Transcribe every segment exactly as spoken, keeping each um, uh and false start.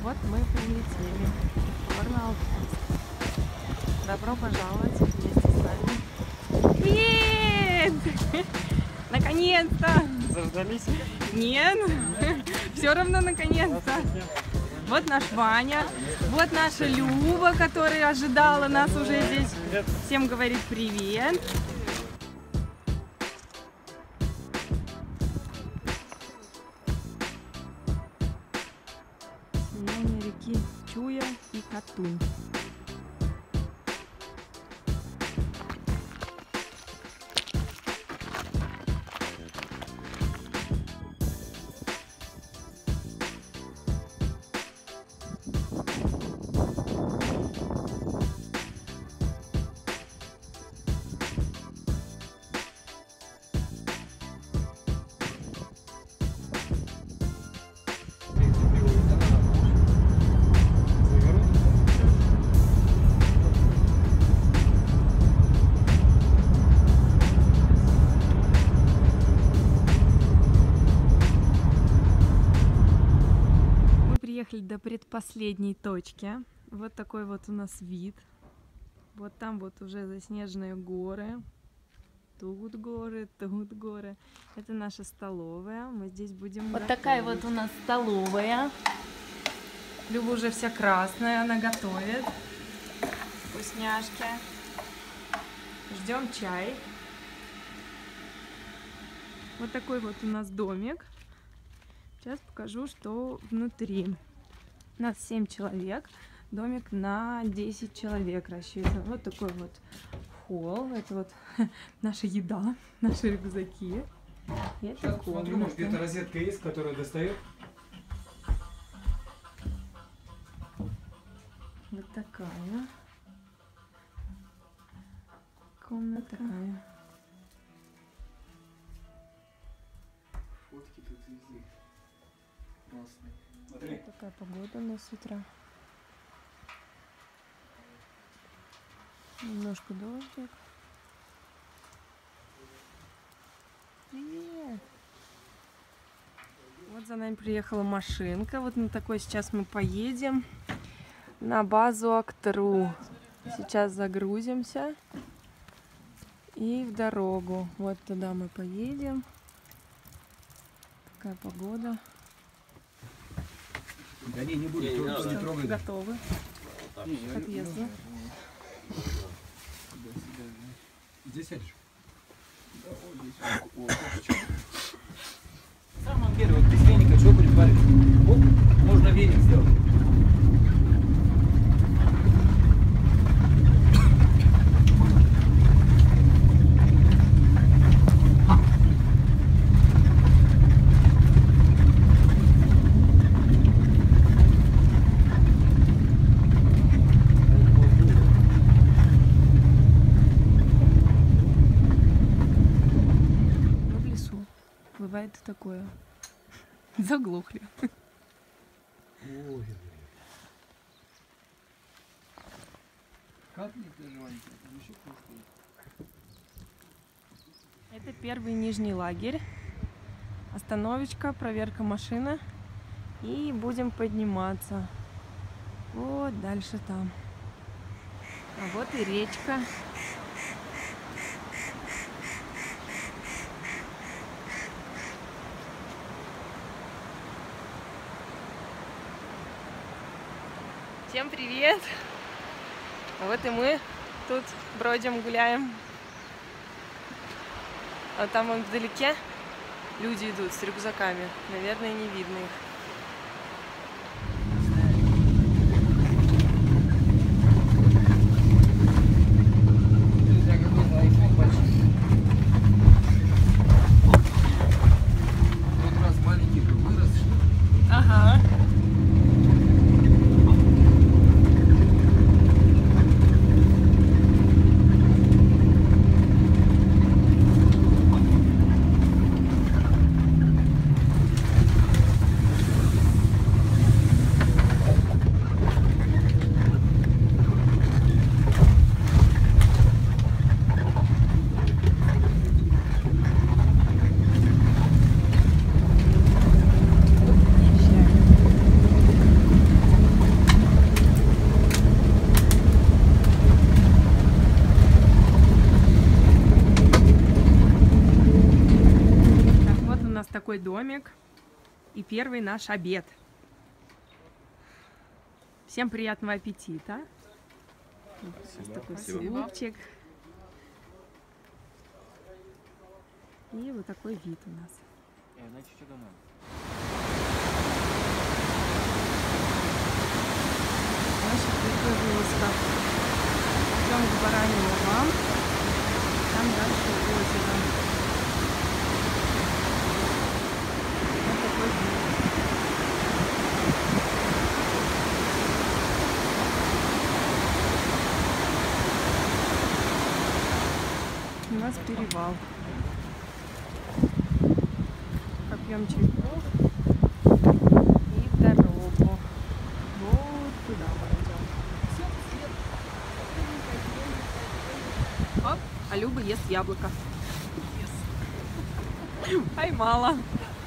Вот мы прилетели в Горно-Алтайск. Добро пожаловать вместе с нами. Привет! Наконец-то! Заждались? Нет, все равно наконец-то. Вот наш Ваня, вот наша Люба, которая ожидала нас уже здесь. Всем говорит привет. Слияние реки Чуя и Катунь. Приехали до предпоследней точки. Вот такой вот у нас вид. Вот там вот уже заснеженные горы. Тут горы, тут горы. Это наша столовая. Мы здесь будем Вот готовить. Такая вот у нас столовая. Люба уже вся красная, она готовит вкусняшки. Ждем чай. Вот такой вот у нас домик. Сейчас покажу, что внутри. У нас семь человек. Домик на десять человек рассчитан. Вот такой вот холл. Это вот наша еда, наши рюкзаки. Сейчас посмотрю, может где-то розетка есть, которая достает. Вот такая комната. Такая. Фотки тут везде. Смотри. Вот такая погода у нас с утра. Немножко дождик. Привет! Вот за нами приехала машинка. Вот на такой сейчас мы поедем на базу Актру. Сейчас загрузимся и в дорогу. Вот туда мы поедем. Такая погода. Да не, не будет, не, не, не трогай. Готовы к отъезду. Здесь сядешь? Да, вот здесь. В самом деле, вот без веника что будет варить? Оп, можно веник сделать. Бывает такое. Заглохли. Ой. Как не переживайте, еще кушают. Это первый нижний лагерь. Остановочка, проверка машины. И будем подниматься. Вот дальше там. А вот и речка. Всем привет! А вот и мы тут бродим, гуляем. А там вон вдалеке люди идут с рюкзаками. Наверное, не видно их. Ага. такой домик и первый наш обед. Всем приятного аппетита. Спасибо. Такой Спасибо. супчик. И вот такой вид у нас. Наша приготовилась. Идем к бараньим углам. Там дальше озеро. Вот такой вид. У нас перевал. Попьем чайку и в дорогу. Вот туда мы идем. Оп, а Люба ест яблоко. Поймала.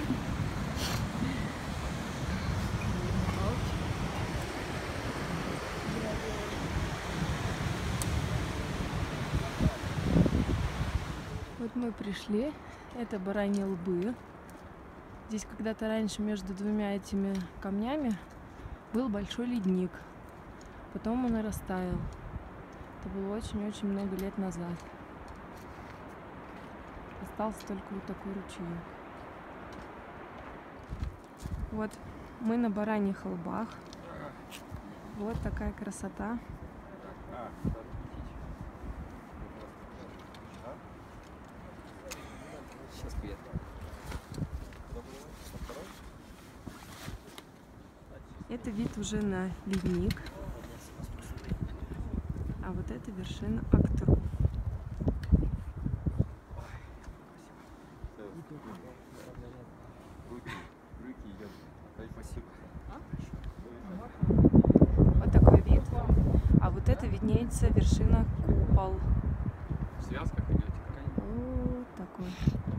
Вот мы пришли. Это бараньи лбы. Здесь когда-то раньше между двумя этими камнями был большой ледник. Потом он и растаял. Это было очень-очень много лет назад. Остался только вот такой ручеек. Вот мы на бараньих лбах. Вот такая красота. Сейчас привет. Это вид уже на ледник. А вот это вершина Актру. Вот такой вид. А вот это виднеется вершина Купол. В связках идете какая-нибудь? Вот такой.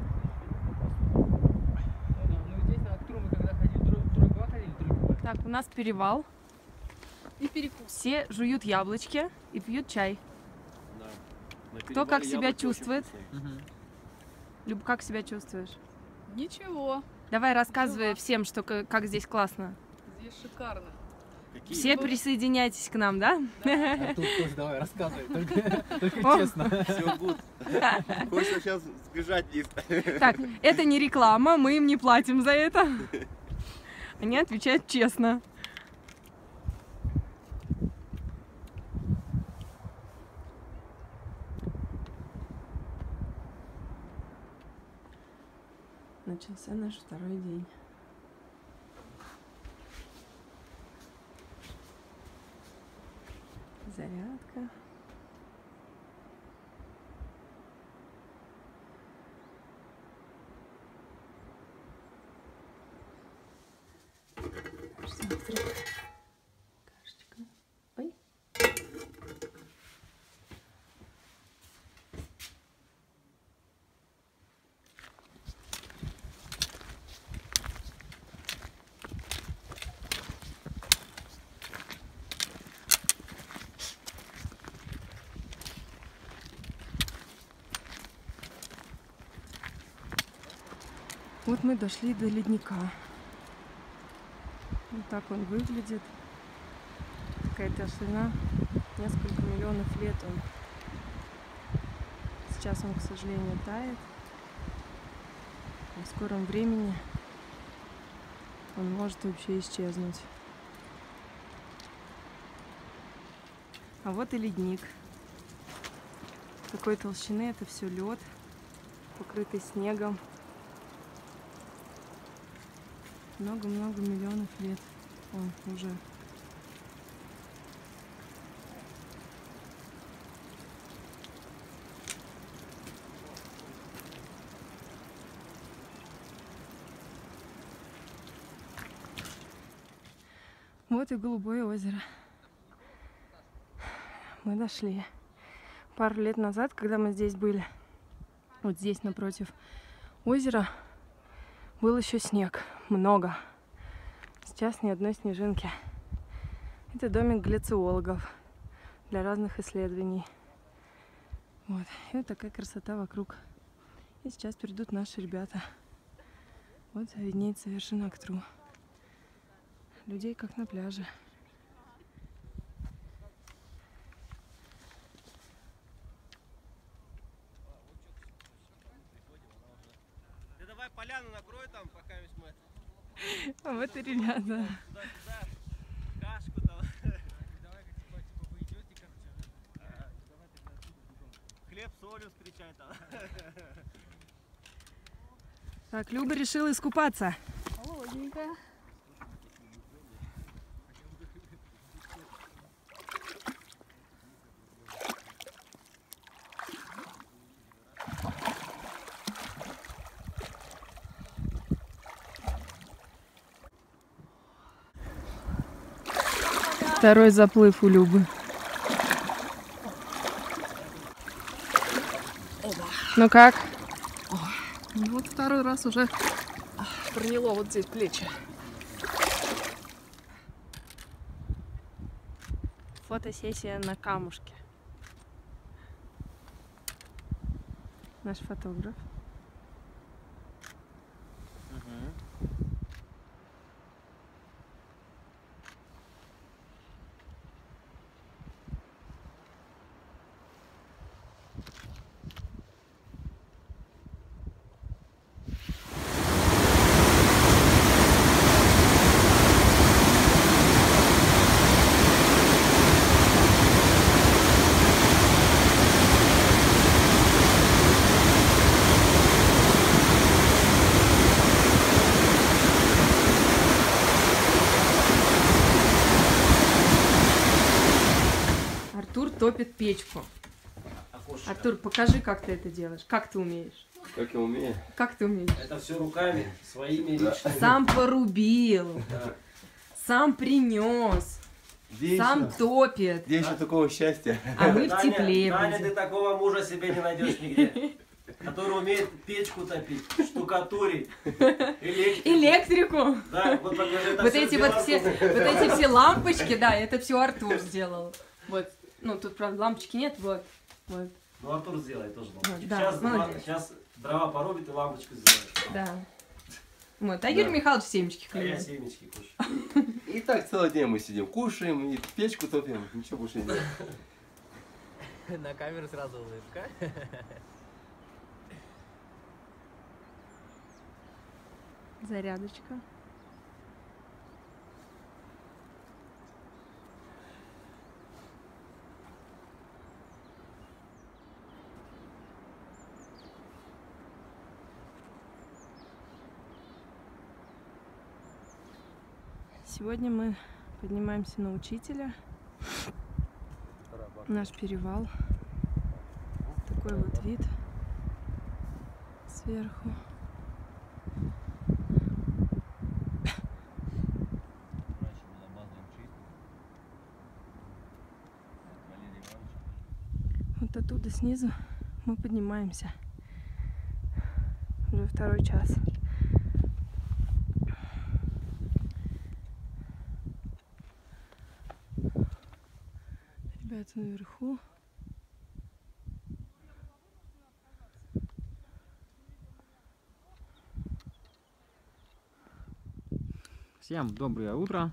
Ну здесь на Актру мы когда ходили, Тройгва ходили, Тройгва. Так, у нас перевал. И перекус. Все жуют яблочки и пьют чай. Да. Кто как себя чувствует? Угу. Люб, как себя чувствуешь? Ничего, Давай рассказывай всем, что к- как здесь классно. здесь шикарно. Какие? Все присоединяйтесь к нам, да? А тут тоже давай, рассказывай, только, только О. честно. Все гуд. Хочется сейчас сбежать лист. Так, это не реклама, мы им не платим за это. Они отвечают честно. Начался наш второй день. Зарядка. Завтрак. Кашечка. Ой. Вот мы дошли до ледника. Вот так он выглядит. Такая толщина. Несколько миллионов лет он. Сейчас он, к сожалению, тает. И в скором времени он может вообще исчезнуть. А вот и ледник. Такой толщины это все лед, покрытый снегом. Много-много миллионов лет он уже. Вот и голубое озеро. Мы дошли. Пару лет назад, когда мы здесь были, вот здесь напротив озера, был еще снег. Много. Сейчас ни одной снежинки. Это домик гляциологов для разных исследований. Вот. И вот такая красота вокруг. И сейчас придут наши ребята. Вот Вот виднеется вершина Актру. Людей как на пляже. Ты давай поляну накрой там, пока мы... А вот и ребята. Туда-сюда, кашку там. Давай, типа, типа, вы идете, короче. Давай тогда отсюда бегом. Хлеб с солью встречай там. Так, Люба решила искупаться. Холодненькая. Второй заплыв у Любы. Ну как? Ну вот второй раз уже проняло вот здесь плечи. Фотосессия на камушке. Наш фотограф. Артур топит печку. Артур, покажи, как ты это делаешь. Как ты умеешь? Как я умею? Как ты умеешь? Это все руками, своими личными. Сам порубил, Да. сам принес, Где сам еще? топит. Где еще такого счастья? А мы в Таня, тепле Таня, будем. ты такого мужа себе не найдешь нигде. Который умеет печку топить, штукатурить, электрику. Электрику. Да, вот покажи, это Вот всё эти сделал вот все, Артур. вот эти все лампочки, да, это все Артур сделал. Вот, ну тут правда лампочки нет, вот, вот, Ну, Артур сделает тоже лампочки. Да, сейчас, молодец. сейчас дрова порубит и лампочку сделает. да. Вот, а Юрий Да. Михайлович семечки А я клюет. семечки кушаю. И так целый день мы сидим, кушаем и печку топим, ничего больше не делаем. На камеру сразу улыбка. Зарядочка. Сегодня мы поднимаемся на Учителя. Наш перевал. Такой вот вид сверху. Вот оттуда снизу мы поднимаемся. Уже второй час. Ребята наверху. Всем доброе утро.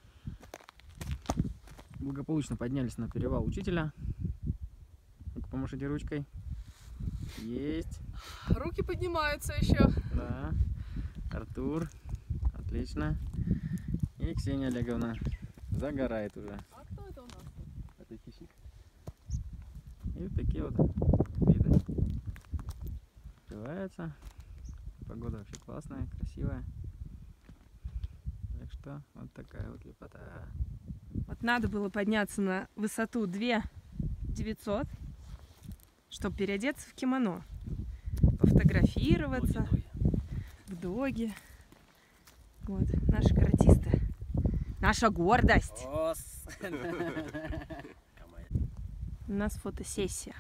Благополучно поднялись на перевал Учителя. Ну-ка, помашите ручкой. Есть. Руки поднимаются еще. Да. Артур. Отлично. И Ксения Олеговна загорает уже. А кто это у нас? Это хищник. И вот такие вот виды. Открывается. Погода вообще классная, красивая. Так что вот такая вот лепота. Вот надо было подняться на высоту две тысячи девятьсот, чтобы переодеться в кимоно, пофотографироваться в доге. Вот, наши каратисты. Наша гордость. У нас фотосессия.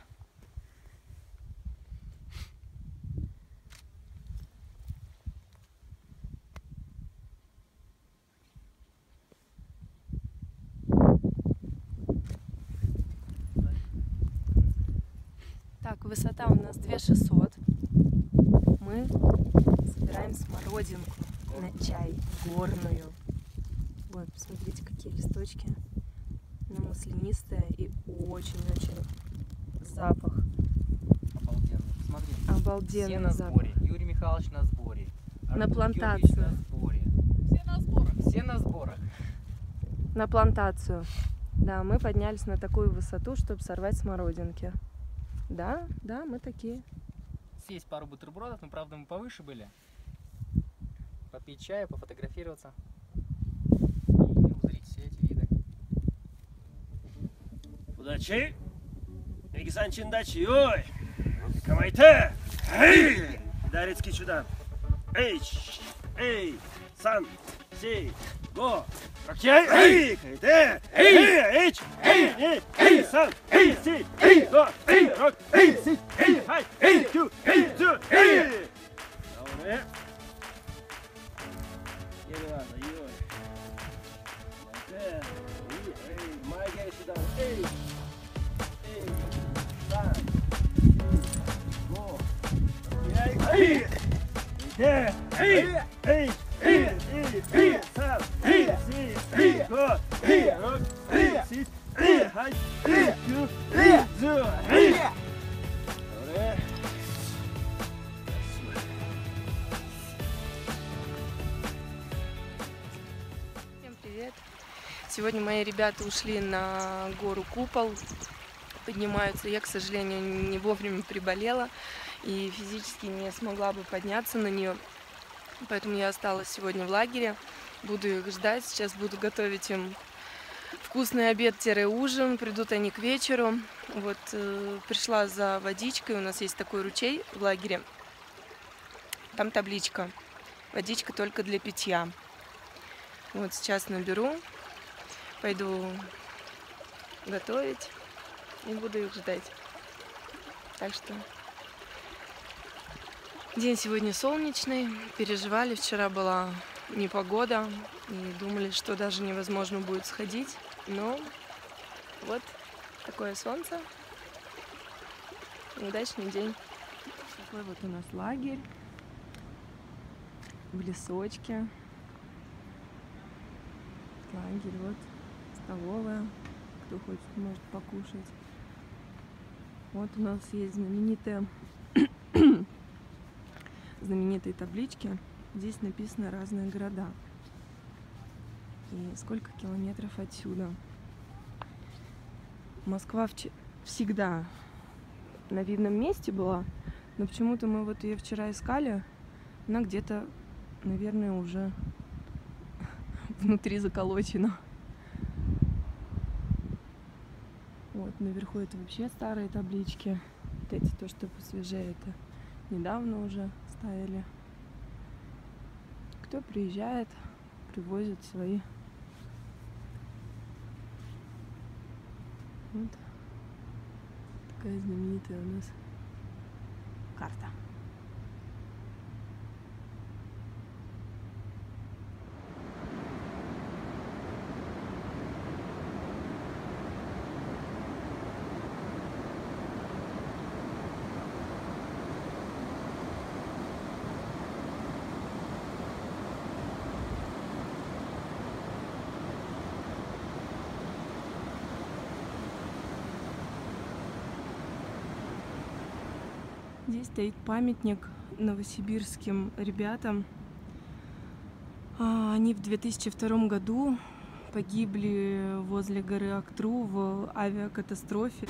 Так, высота у нас две тысячи шестьсот. Мы Собираем смородинку на чай горную. Вот, посмотрите, какие листочки. Она маслянистая и очень-очень запах. Обалденно. Смотри. Обалденный Все на запах. сборе. Юрий Михайлович на сборе. На Артур плантации. Георгиевич на сборе. Все на сборах. Все на сборах. На плантацию. Да, мы поднялись на такую высоту, чтобы сорвать смородинки. Да, да, мы такие. Съесть пару бутербродов, но правда мы повыше были. Попить чая, пофотографироваться. И узрить все эти виды. Удачи! Эгисан чиндачи, ой! Камайте! Эй! Дарецкий чудан! Эй! Эй! Сан! Сей! Го! Рокей! Эй! Кайте! Эй! Эйч! Эй! Эй! Эй! Сан! Эй! Сей! Эй! Го! Эй! Рок! Эй! Сей! Эй! Хай! Эй! Тю! Эй! Тю! Эй! Добре! Елена, ой! Кайте! Эй! Магия сюда! Эй! Эй! Сан! Го! Эй! Эй! Эй! Эй! Эй! Эй! Эй! Сан! Эй! Сей! Эй! Го! Эй! Рок! Эй! Сей! Эй! Хай! Эй! Тю! Эй! Тю! Эй! Добре! Всем привет! Сегодня мои ребята ушли на гору Купол, поднимаются. Я, к сожалению, не вовремя приболела и физически не смогла бы подняться на нее, поэтому я осталась сегодня в лагере. Буду их ждать, сейчас буду готовить им вкусный обед-ужин, придут они к вечеру. Вот э, пришла за водичкой, у нас есть такой ручей в лагере, там табличка: водичка только для питья. Вот сейчас наберу, пойду готовить и буду их ждать. Так что день сегодня солнечный, переживали, вчера была непогода и думали, что даже невозможно будет сходить, но вот такое солнце, удачный день. Такой вот у нас лагерь в лесочке. Лагерь, вот столовая, кто хочет, может покушать. Вот у нас есть знаменитые знаменитые таблички. Здесь написаны разные города и сколько километров отсюда. Москва вч- всегда на видном месте была, но почему-то мы вот ее вчера искали, она где-то, наверное, уже внутри заколочено. Вот наверху это вообще старые таблички. Вот эти, то, что посвежее, это недавно уже ставили. Кто приезжает, привозит свои. Вот такая знаменитая у нас карта. Здесь стоит памятник новосибирским ребятам. Они в две тысячи втором году погибли возле горы Актру в авиакатастрофе.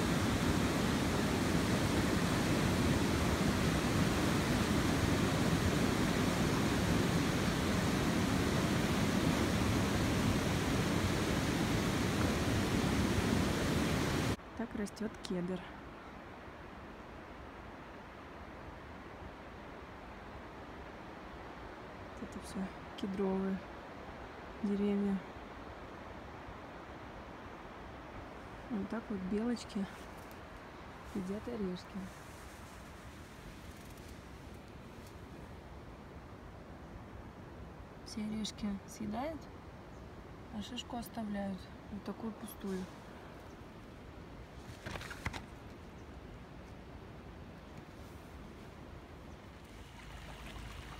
Так растет кедр. Это все кедровые деревья. Вот так вот белочки едят орешки. Все орешки съедают, а шишку оставляют. Вот такую пустую.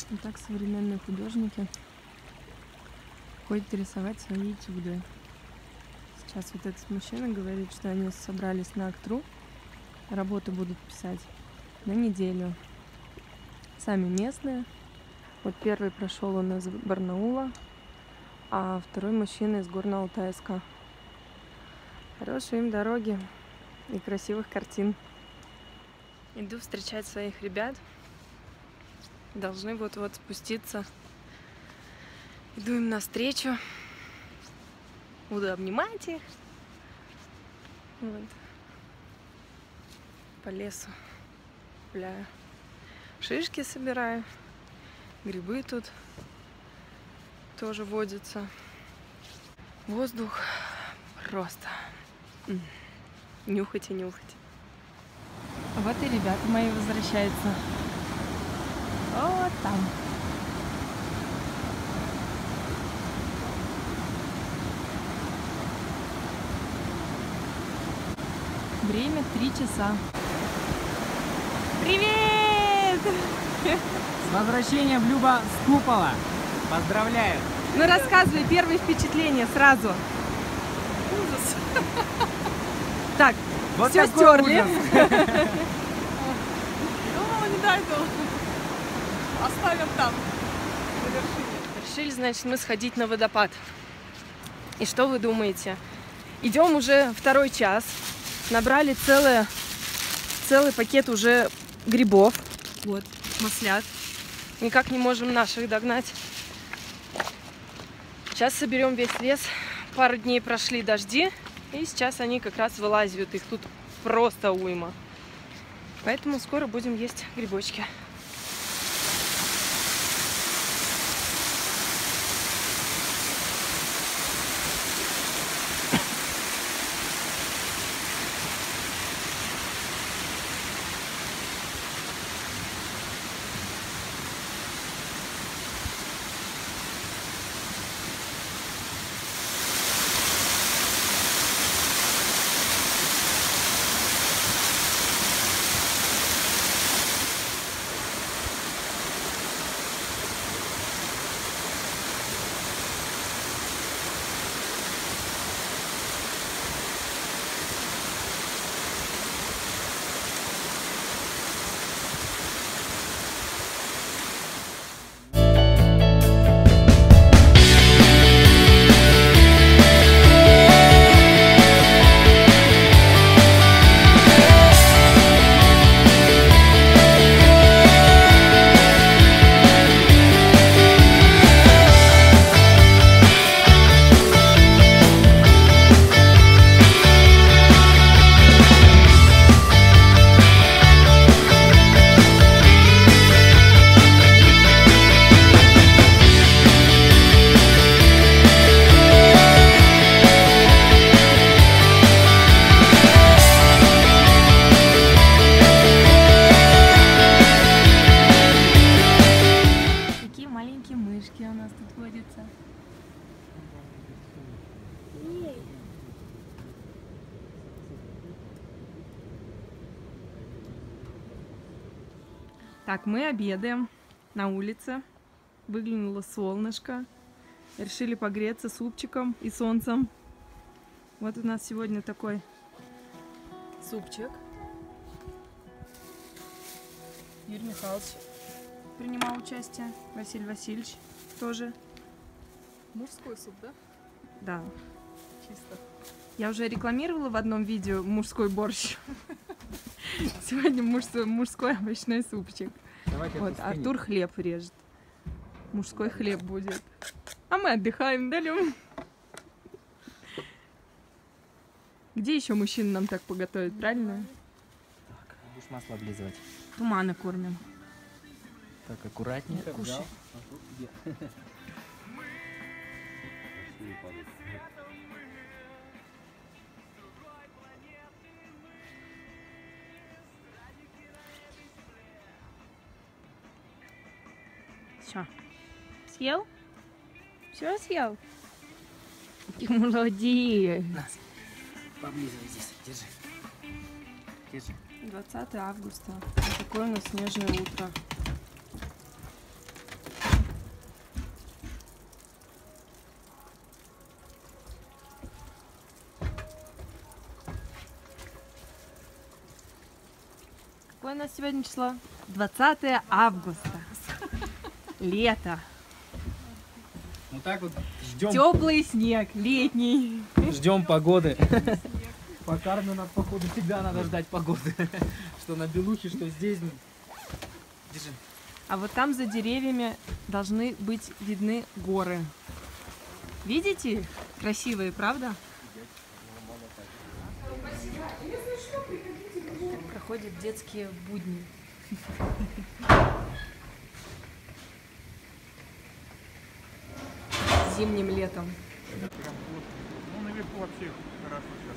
И так современные художники ходят рисовать свои этюды. Сейчас вот этот мужчина говорит, что они собрались на Актру, работу будут писать на неделю. Сами местные. Вот первый прошел он из Барнаула, а второй мужчина из Горно-Алтайска. Хорошей им дороги и красивых картин. Иду встречать своих ребят. Должны вот-вот спуститься. Иду им навстречу. Буду обнимать их. Вот. По лесу гуляю. Шишки собираю. Грибы тут тоже водятся. Воздух просто м-м, нюхать и нюхать. Вот и ребята мои возвращаются. Вот там. Время три часа. Привет! С возвращением, Люба, с купола. Поздравляю. Ну рассказывай первые впечатления сразу. Ужас. Так, Вот все такой стерли. ужас. Думала, не дойду. Оставим там. Решили, значит, мы сходить на водопад. И что вы думаете? Идем уже второй час. Набрали целое, целый пакет уже грибов. Вот, маслят. Никак не можем наших догнать. Сейчас соберем весь лес. Пару дней прошли дожди. И сейчас они как раз вылазят. Их тут просто уйма. Поэтому скоро будем есть грибочки. Так, мы обедаем на улице. Выглянуло солнышко. Решили погреться супчиком и солнцем. Вот у нас сегодня такой супчик. Юрий Михайлович принимал участие. Василий Васильевич тоже. Мужской суп, да? Да. Чисто. Я уже рекламировала в одном видео мужской борщ. Сегодня мужской, мужской овощной супчик. Давайте Вот, эту спиннинг. Артур хлеб режет. Мужской хлеб будет. А мы отдыхаем, да, Лём? Где еще мужчины нам так поготовят, правильно? Так, будешь масло облизывать. Туманы кормим. Так, аккуратнее. Так, Кушай. взял. А тут где? Все. Съел? Все съел? Ты молодец. Поблизывай здесь. Держи. Держи. двадцатое августа. Вот такое у нас снежное утро. Какое у нас сегодня число? двадцатое августа. Лето. Вот так вот ждем, Теплый снег, летний. ждем погоды. По карме надо, походу, всегда надо ждать погоды. Что на Белухе, что здесь. Держи. А вот там за деревьями должны быть видны горы. Видите их? Красивые, правда? Проходят детские будни. Зимним летом. Ну, наверху вообще хорошо сейчас.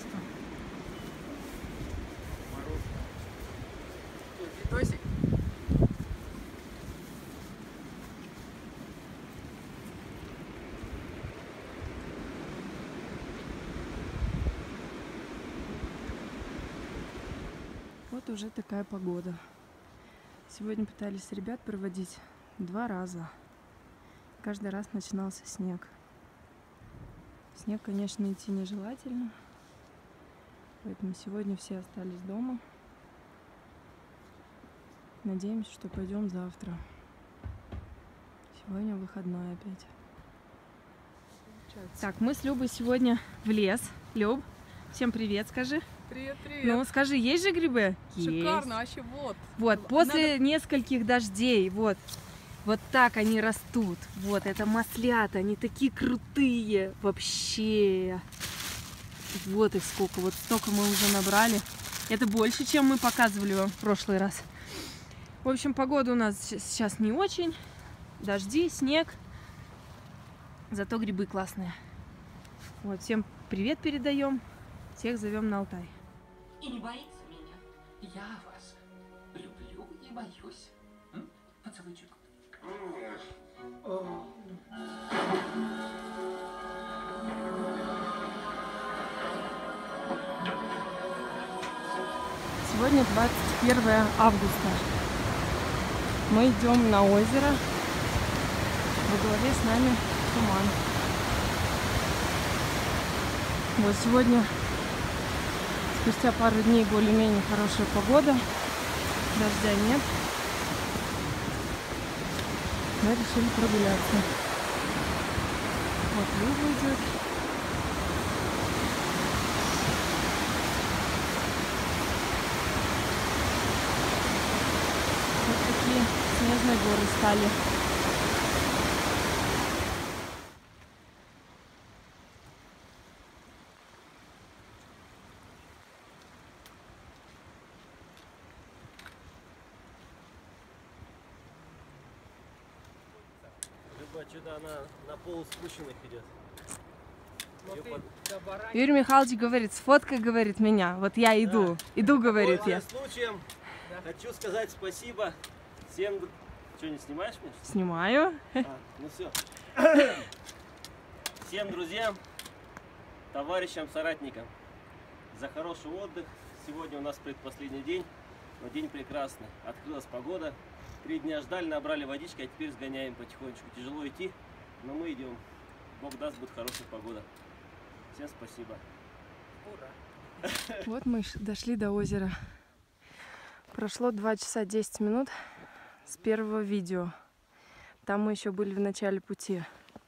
Видосик. Вот уже такая погода. Сегодня пытались ребят проводить два раза. Каждый раз начинался снег. Снег, конечно, идти нежелательно. Поэтому сегодня все остались дома. Надеемся, что пойдем завтра. Сегодня выходной опять. Так, мы с Любой сегодня в лес. Люб, всем привет, скажи. Привет, привет. Ну, скажи, есть же грибы? Шикарно, вообще вот. Вот, после Надо- нескольких дождей, вот, вот так они растут. Вот, это маслята, они такие крутые, вообще. Вот их сколько, вот столько мы уже набрали. Это больше, чем мы показывали вам в прошлый раз. В общем, погода у нас сейчас не очень. Дожди, снег. Зато грибы классные. Вот, всем привет передаем. Всех зовем на Алтай. И не боится меня. Я вас люблю и боюсь. М? Поцелуйчик. Сегодня двадцать первое августа. Мы идем на озеро. Во главе с нами Туман. Вот сегодня, спустя пару дней, более-менее хорошая погода. Дождя нет. Мы решили прогуляться. Вот Люба идет. Вот такие снежные горы стали. Люба, что-то она на пол спущенных идет. Её под- Юрий Михайлович говорит, сфоткай, говорит, меня. Вот я иду. Иду, говорит я. Пользуясь случаем, хочу сказать спасибо всем... дру- Что, не снимаешь меня? Снимаю. А, ну все. Всем друзьям, товарищам, соратникам за хороший отдых. Сегодня у нас предпоследний день, но день прекрасный. Открылась погода. Три дня ждали, набрали водички, а теперь сгоняем потихонечку. Тяжело идти, но мы идем. Бог даст, будет хорошая погода. Всем спасибо. Вот мы ш- дошли до озера. Прошло два часа десять минут с первого видео. Там мы еще были в начале пути.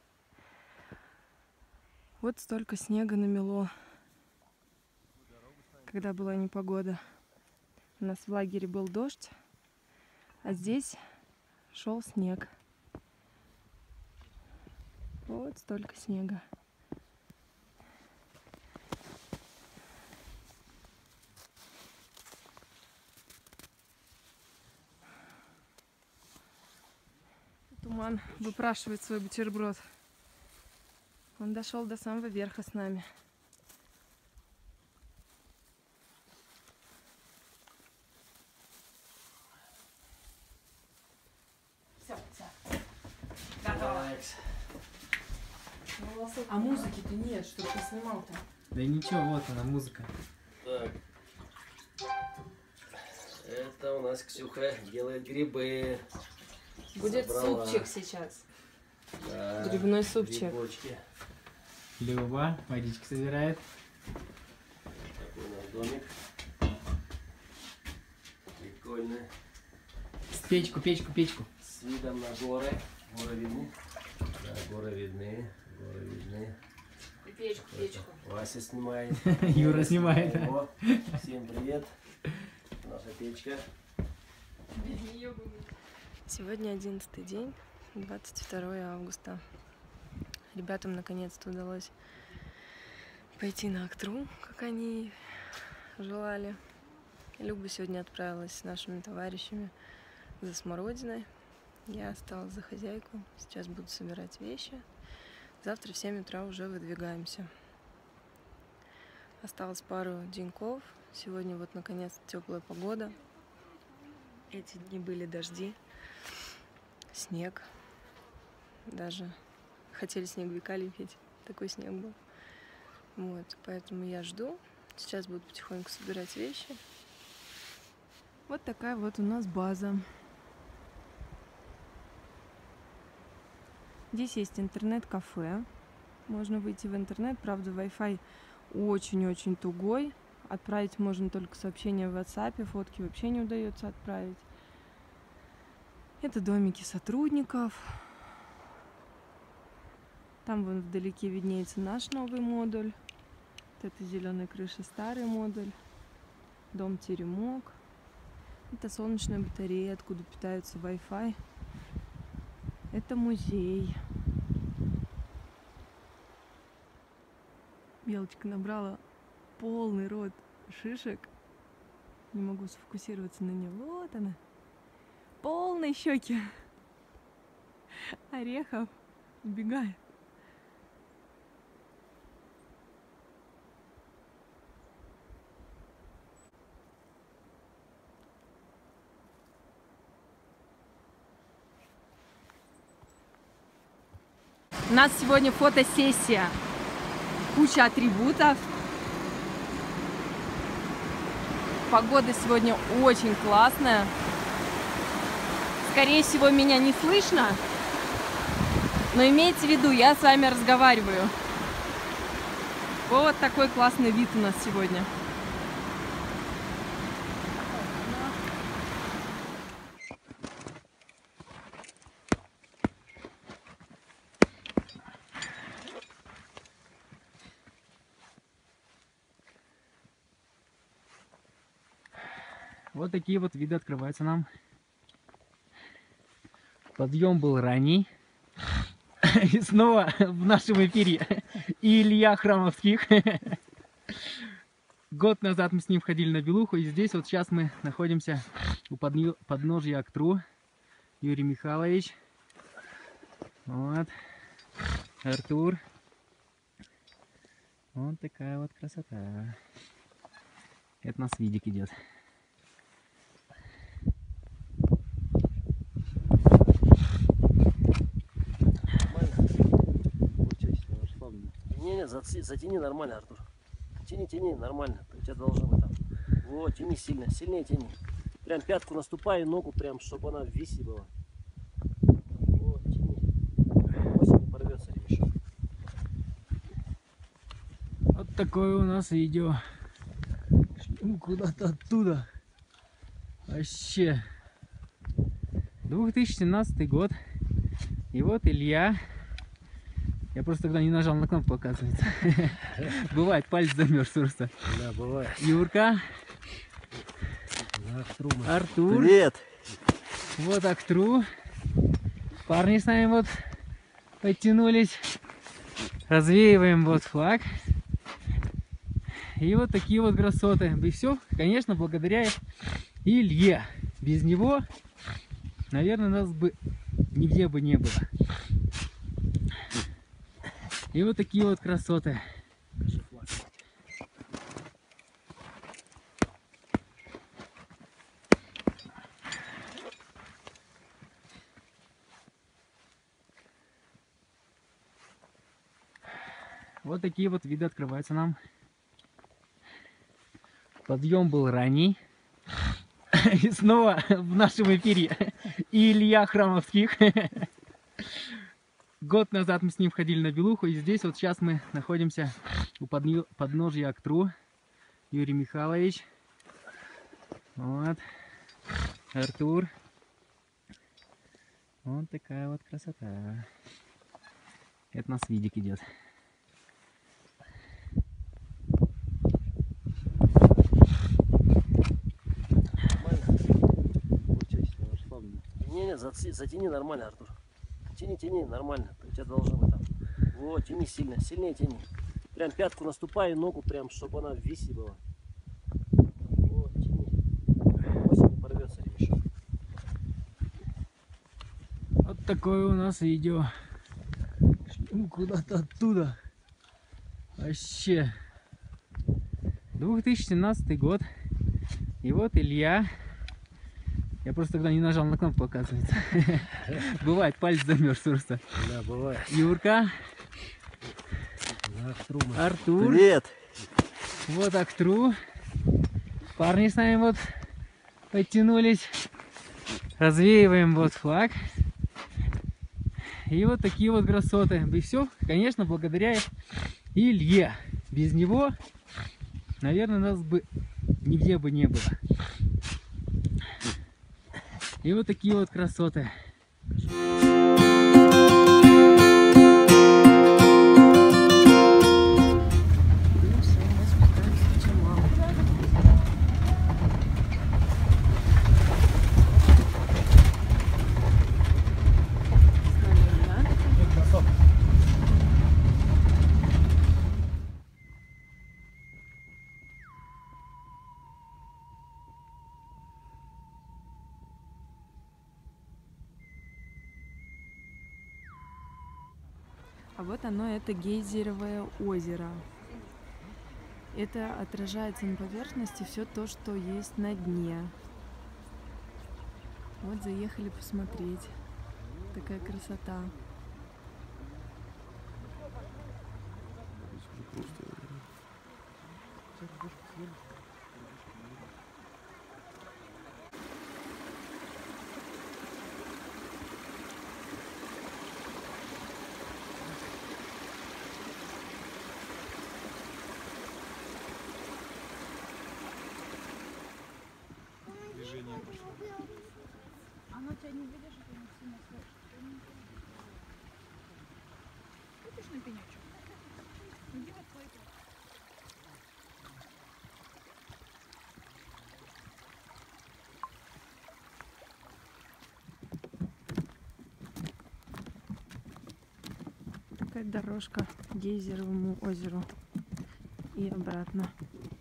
Вот столько снега намело, когда была непогода. У нас в лагере был дождь, а здесь шел снег. Вот столько снега. Туман выпрашивает свой бутерброд. Он дошел до самого верха с нами. Все, все. Готово. А музыки-то нет, что ты снимал-то? Да ничего, вот она, музыка. Так. Это у нас Ксюха делает грибы. Будет Собрала. супчик сейчас. Да, Грибной супчик. грибочки. Люба водички собирает. Такой у нас домик. Прикольно. Печку, печку, печку. С видом на горы. Горы видны? Да, горы видны. Горы видны. И печку, печку. Вася снимает. Юра снимает. Его. Всем привет. Наша печка. Сегодня одиннадцатый день, двадцать второе августа. Ребятам наконец-то удалось пойти на Актру, как они желали. Люба сегодня отправилась с нашими товарищами за смородиной. Я осталась за хозяйку. Сейчас буду собирать вещи. Завтра в семь утра уже выдвигаемся. Осталось пару деньков. Сегодня вот наконец теплая погода. Эти дни были дожди, снег. Даже хотели снеговика лепить. Такой снег был. Вот, поэтому я жду. Сейчас буду потихоньку собирать вещи. Вот такая вот у нас база. Здесь есть интернет-кафе. Можно выйти в интернет. Правда, Wi-Fi очень-очень тугой. Отправить можно только сообщение в WhatsApp. Фотки вообще не удается отправить. Это домики сотрудников. Там вон вдалеке виднеется наш новый модуль. Вот это зеленая крыша, старый модуль. Дом Теремок. Это солнечная батарея, откуда питается Wi-Fi. Это музей. Белочка набрала полный рот шишек. Не могу сфокусироваться на ней. Вот она. Полные щеки. Орехов. Убегает. У нас сегодня фотосессия. Куча атрибутов. Погода сегодня очень классная. Скорее всего, меня не слышно. Но имейте в виду, я с вами разговариваю. Вот такой классный вид у нас сегодня. Вот такие вот виды открываются нам. Подъем был ранний. И снова в нашем эфире Илья Храмовских. Год назад мы с ним входили на Белуху. И здесь вот сейчас мы находимся у подножья Актру. Юрий Михайлович. Вот. Артур. Вот такая вот красота. Это у нас видик идет. Не-не, затяни нормально, Артур. Тяни, тяни, нормально. У тебя должно быть там. Вот, тяни сильно, сильнее тяни. Прям пятку наступай, ногу прям, чтобы она в висе была. Вот, тяни. Осень не порвется ремешок. Вот такое у нас видео. Шлем куда-то оттуда. Вообще. две тысячи семнадцатый год. И вот Илья. Я просто тогда не нажал на кнопку, оказывается. Бывает, палец замерз просто. Да, бывает. Юрка. Артур. Привет. Вот Актру. Парни с нами вот подтянулись. Развеиваем вот флаг. И вот такие вот красоты. И все, конечно, благодаря Илье. Без него, наверное, нас бы нигде бы не было. И вот такие вот красоты. Вот такие вот виды открываются нам. Подъем был ранний. И снова в нашем эфире Илья Храмовских. Год назад мы с ним входили на Белуху. И здесь вот сейчас мы находимся у подножья Актру. Юрий Михайлович. Вот. Артур. Вот такая вот красота. Это у нас видик идет. Не-не, затяни нормально, Артур. Тяни, тяни, нормально. У тебя должно быть там. Вот, тяни сильно, сильнее тяни. Прям пятку наступай, ногу прям, чтобы она в висе была. Вот, тяни. Осень не порвется ремешок. Вот такое у нас видео. Шлем куда-то оттуда. Вообще. две тысячи семнадцатый год. И вот Илья. Я просто тогда не нажал на кнопку, оказывается. Бывает, палец замерз просто. Да, бывает. Юрка. Артур. Привет. Вот Актру. Парни с нами вот подтянулись. Развеиваем вот флаг. И вот такие вот красоты. И все, конечно, благодаря Илье. Без него, наверное, нас бы нигде бы не было. И вот такие вот красоты. А вот оно, это гейзеровое озеро. Это отражается на поверхности все то, что есть на дне. Вот заехали посмотреть. Такая красота. Оно тебя не выдержит, оно сильно сверху. Видишь на пенечек? Иди вот по этому. Такая дорожка к гейзеровому озеру и обратно.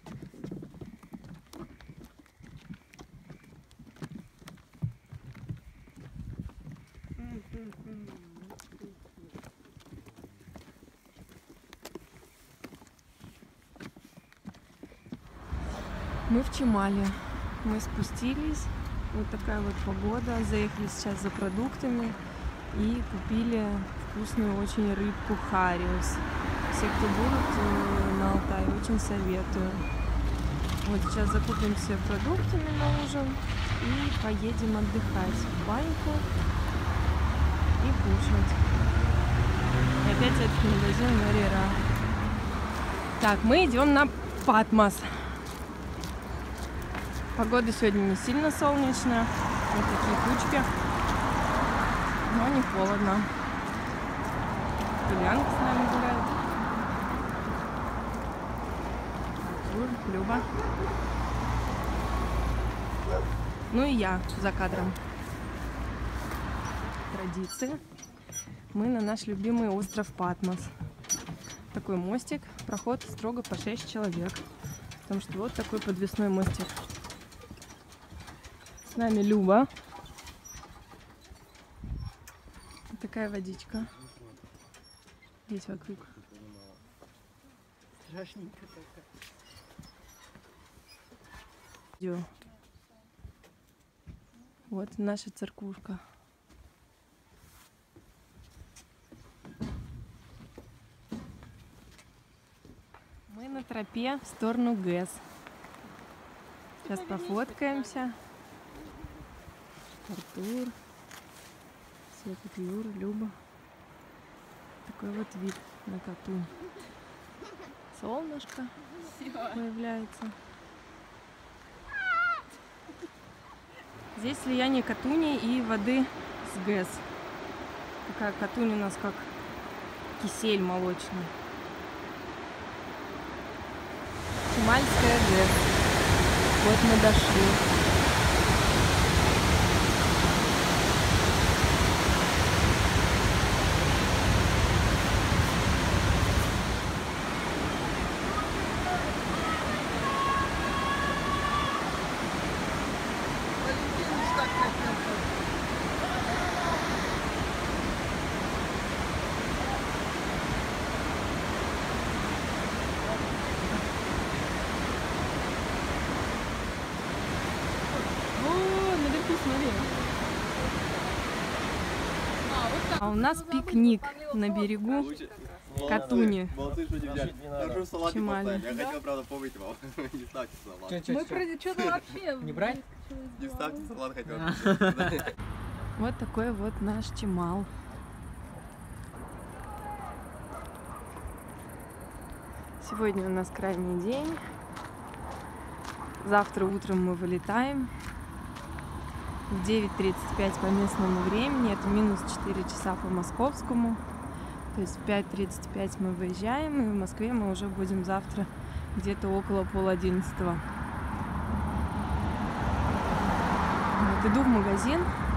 Мы в Чимале. Мы спустились. Вот такая вот погода. Заехали сейчас за продуктами и купили вкусную очень рыбку хариус. Все, кто будут на Алтае, очень советую. Вот сейчас закупимся продуктами на ужин и поедем отдыхать в баньку и кушать. И опять этот магазин Марира. Так, мы идем на Патмос. Погода сегодня не сильно солнечная. Вот такие тучки. Но не холодно. Юлианка с нами гуляет. Артур, Люба. Ну и я за кадром. Традиции. Мы на наш любимый остров Патмос. Такой мостик. Проход строго по шесть человек. Потому что вот такой подвесной мостик. С нами Люба. Вот такая водичка. Здесь вокруг. Страшненько такая. Вот наша церквушка. Мы на тропе в сторону ГЭС. Сейчас пофоткаемся. Артур, Света, Юра, Люба. Такой вот вид на Катунь. Солнышко появляется. Здесь слияние Катуни и воды с ГЭС. Такая Катунь у нас как кисель молочный. Чемальская ГЭС. Вот мы дошли. А у нас пикник на берегу Катуни. Молодцы, что не взяли. Держу салат не Чемали. поставить. Я хотел, правда, помыть его. Не ставьте салат. Мы про что-то вообще... Не брать? Не ставьте салат, хотел. Вот такой вот наш Чемал. Сегодня у нас крайний день. Завтра утром мы вылетаем. В девять тридцать пять по местному времени. Это минус четыре часа по московскому. То есть в пять тридцать пять мы выезжаем. И в Москве мы уже будем завтра где-то около пол одиннадцатого. Вот, иду в магазин.